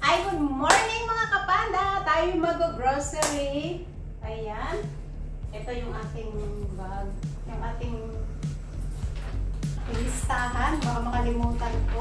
Hi, good morning mga kapanda! Tayo mag-grocery. Ayan. Ito yung ating bag. Yung ating listahan. Baka makalimutan ko.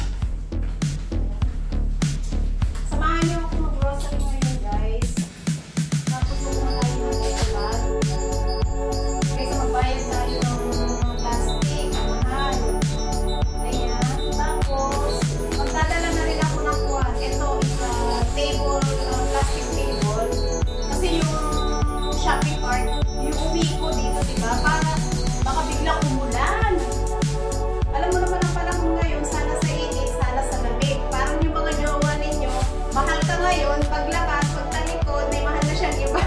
Samahan niyo ako mag-grocery ngayon, guys. Tapos muna tayo mag-bag. Kaysa magbayad tayo ng plastic. Mahal. Ayan. Tapos, magdadala na rin ako ng kuwan. Ito is table, plastic table. Kasi yung shopping cart, yung uwi ko dito, diba? Para baka biglang umulan. Alam mo naman ang panahon ngayon, sana sa init, sana sa lamig. Parang yung mga jowa ninyo, mahal ka ngayon, paglabas, pagtalikod, may mahal na siyang iba.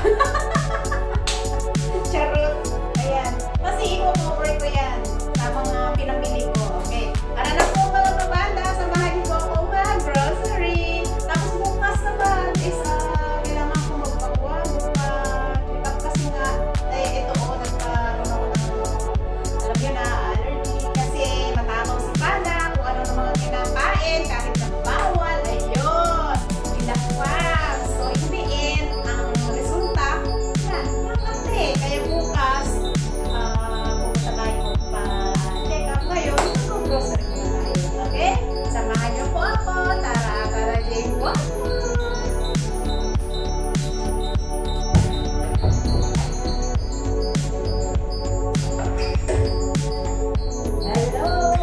Charot. Ayan. Kasi i-cover ko yan sa mga pinamili ko. Okay. Ano na po mga kabanda, samahan niyo ako mag-grocery. Tapos bukas naman is kailangan ko magpakwa, magpa-check up kasi nga, ito o, nagkaroon ako ng, alam niyo na, allergy. Kasi matakaw si Panda, kung ano ng mga kinakain, kahit na bawal, ayun, pinakwas. So, in the end, ang resulta, yan, nakate. Kaya bukas, pupunta tayo pa-check up ngayon, mag-grocery na tayo. Okay? Samahan niyo po ako. Tara, tara, Jane. What? Hello!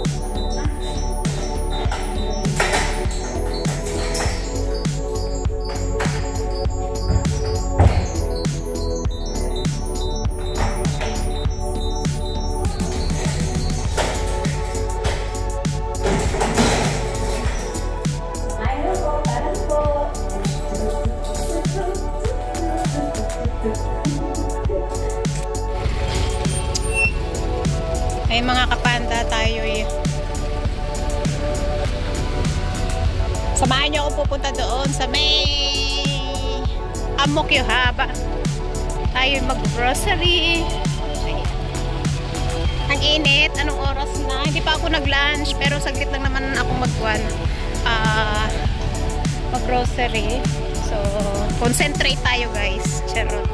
Ayun po, taran po. Ay mga kapanda, tayo samahan niyo ako pupunta doon sa may Amok Yohaba. Tayo mag-grocery. Ang init, anong oras na? Hindi pa ako nag-lunch, pero saglit lang naman ako mag-grocery. So, concentrate tayo guys. Charot.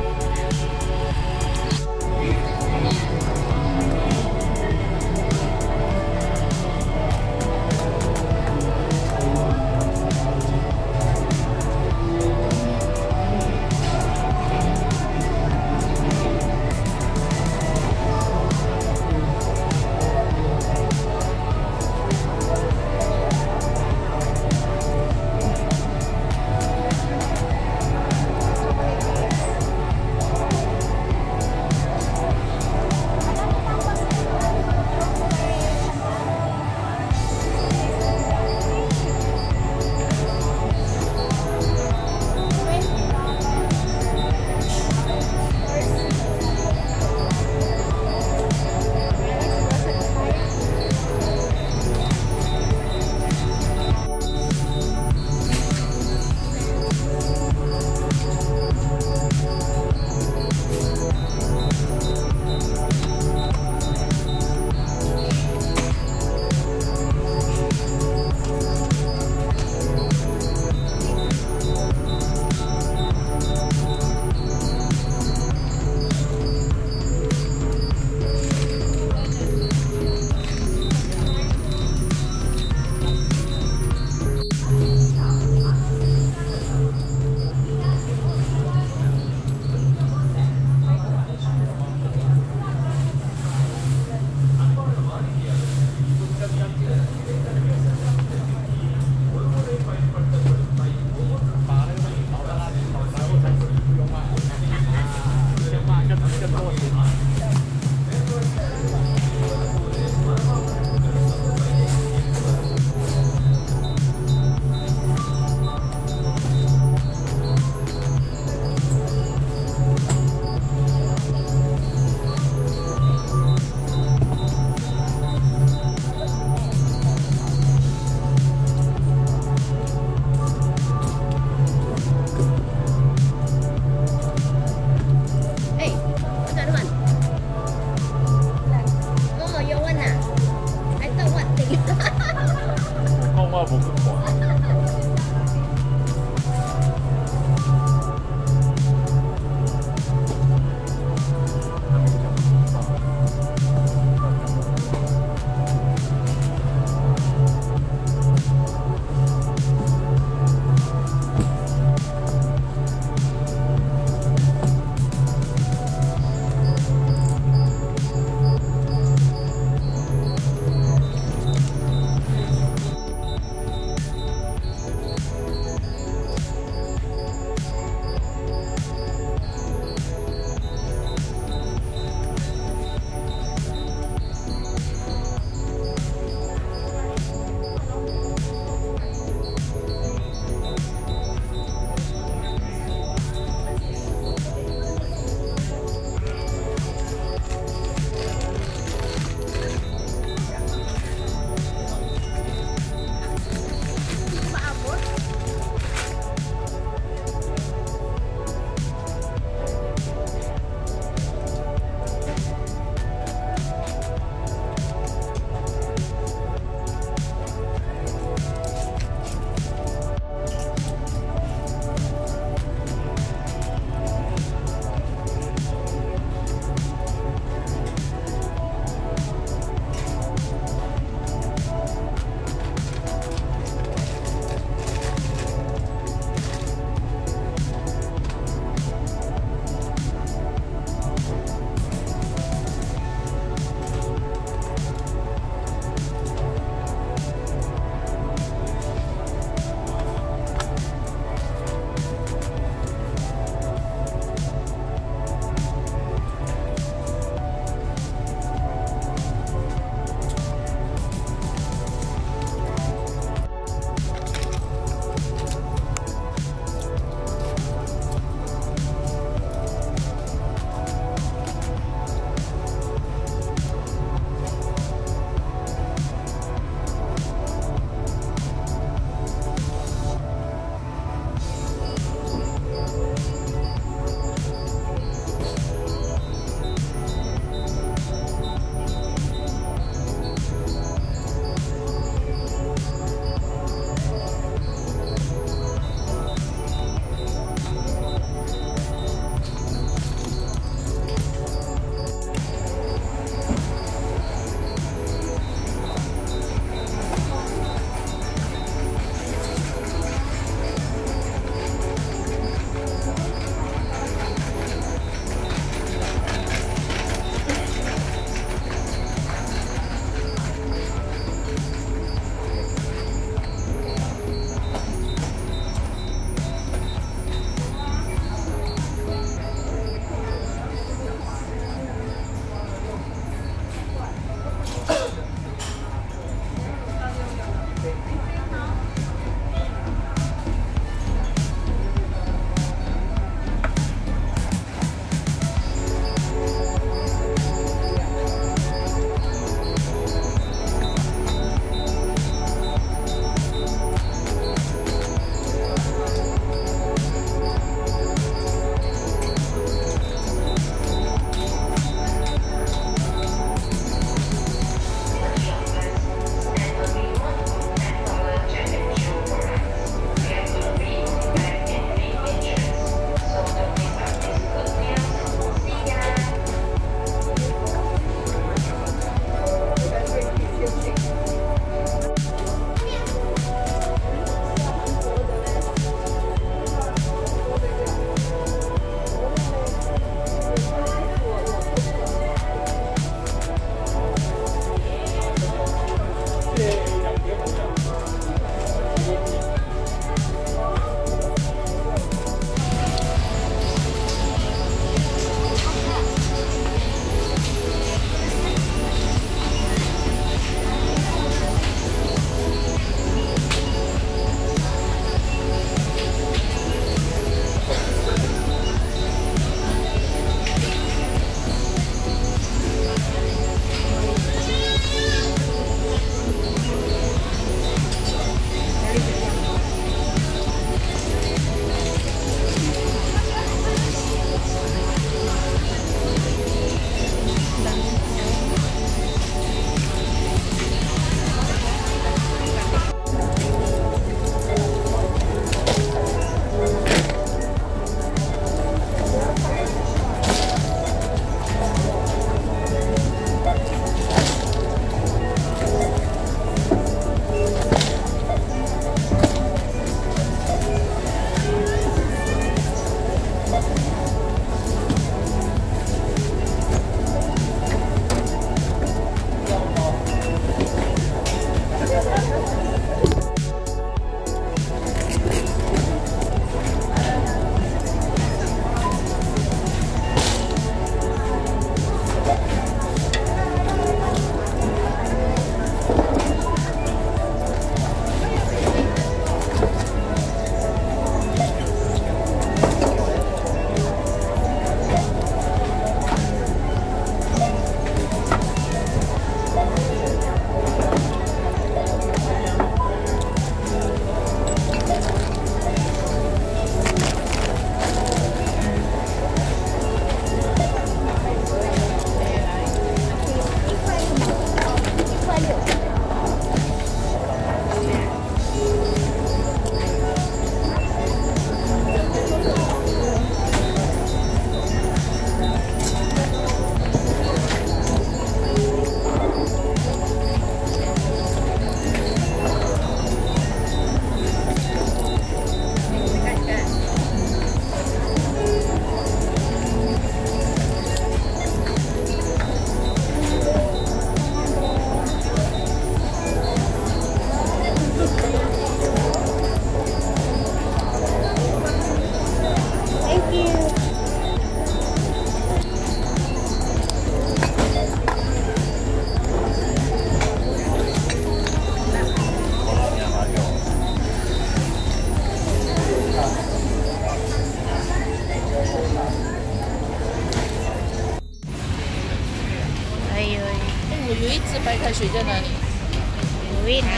水在哪里？ Uwi na.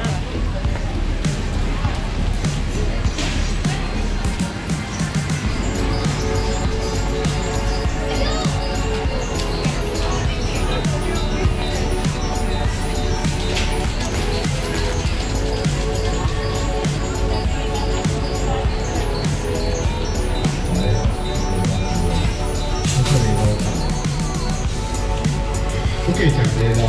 OK，讲这个，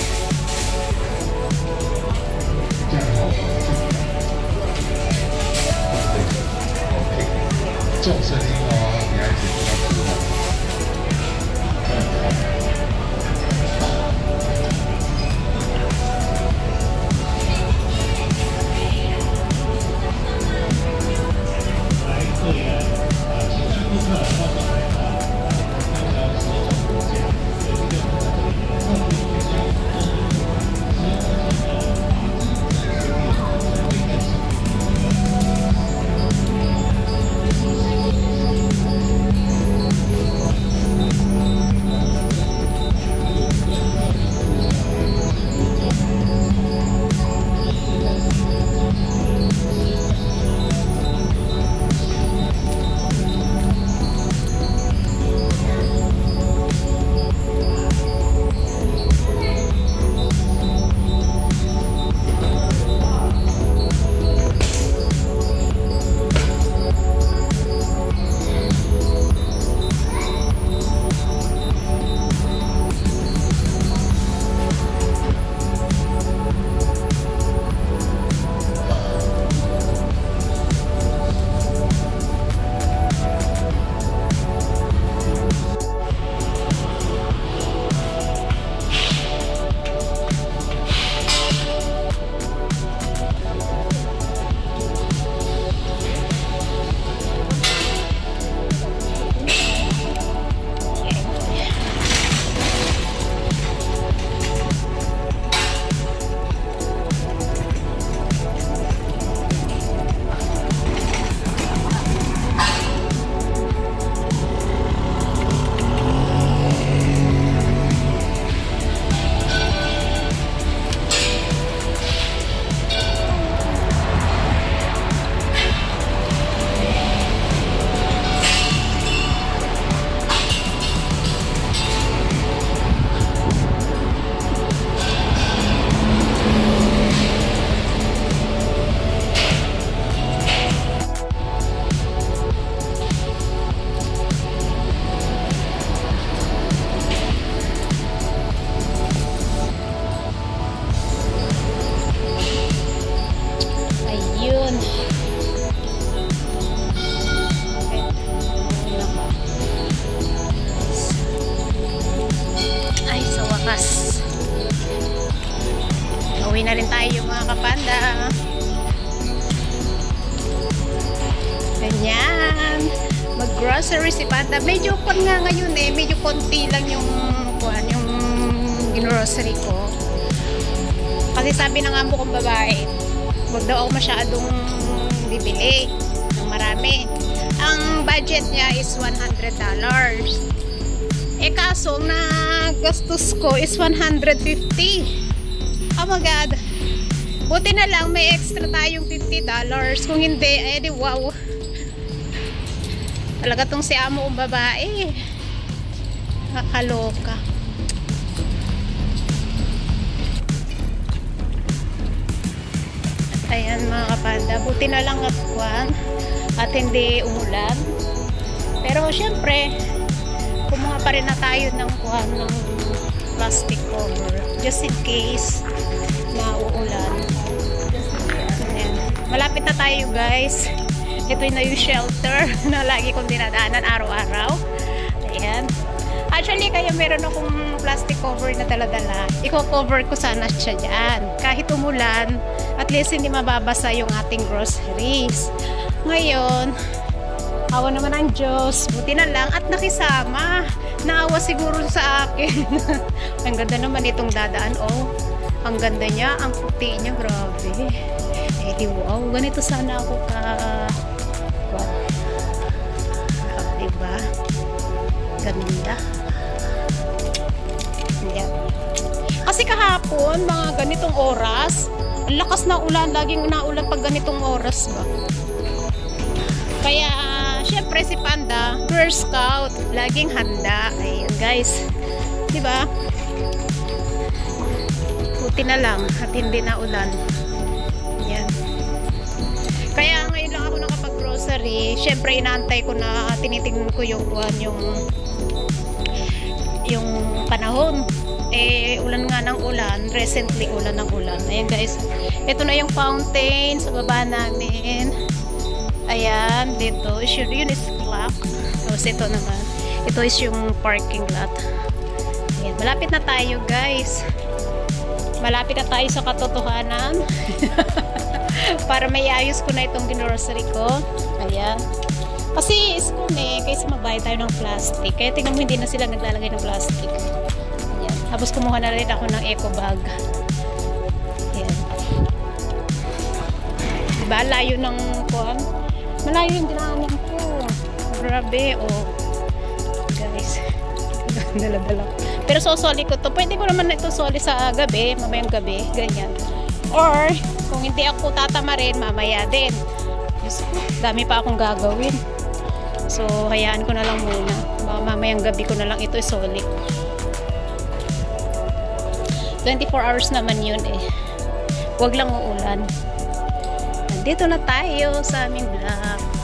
这样好。OK，重声音哦，女孩子不要哭哦。Uwi na rin tayo mga kapanda. Ganyan. Mag-grocery si Panda. Medyo kon nga ngayon eh. Medyo konti lang yung grocery ko. Kasi sabi ng amo kong babae, wag daw ako masyadong bibili ng marami. Ang budget niya is $100. Eh kaso na gastos ko is 150. Oh my God. Buti na lang may extra tayong $50. Kung hindi, eh di wow. Talaga tong si amo kong babae. Nakakaloka. At ayan mga kapanda. Buti na lang at hindi umulan. Pero syempre, kumuha pa rin na tayo ng plastic cover. Just in case na uulan. Ayan. Malapit na tayo guys. Ito na yung shelter na lagi kong dinadaanan araw-araw. Ayan. Actually, kaya meron akong plastic cover na dala-dala. Iko-cover ko sana siya dyan. Kahit umulan, at least hindi mababasa yung ating groceries. Ngayon, awa naman ang Diyos. Buti na lang at nakisama. Naawa siguro sa akin. Ang ganda naman itong dadaan. Oh, ang ganda niya. Ang puti niya. Grabe. Eh di wow. Ganito sana ako wow. Diba? Ganda. Yan. Kasi kahapon, mga ganitong oras, ang lakas na ulan, laging naulan pag ganitong oras ba. Kaya, syempre si Panda, Girl Scout, laging handa. Ayun guys, diba? Buti na lang at hindi na ulan. Yan. Kaya ngayon lang ako nakapag-grocery. Syempre inaantay ko na tinitingnan ko yung panahon. Ulan nga ng ulan. Recently ulan ng ulan. Ayan guys. Ito na yung fountain sa baba namin. Ayan. Dito. Yun is clock. Tapos ito naman. Ito is yung parking lot. Ayan. Malapit na tayo guys. Malapit na tayo sa katotohanan. Para may ayos ko na itong grocery ko. Ayan. Kasi iskon kaysa magbayad tayo ng plastic. Kaya tingnan mo hindi na sila naglalagay ng plastic. Ayan. Tapos kumuha na rin ako ng eco bag. Ayan. Diba? Layo ng kuhan. Malayo yung dinaanan ko. Grabe. Oh. Guys. Dala-dala. Pero sosoli ko to. Pwede ko naman na ito soli sa gabi. Mamayang gabi. Ganyan. Or, kung hindi ako tatama rin, mamaya din. Dami pa akong gagawin. So, hayaan ko na lang muna. Mamayang gabi ko na lang ito isoli. 24 hours naman yun Huwag lang uulan. Nandito na tayo sa aming vlog.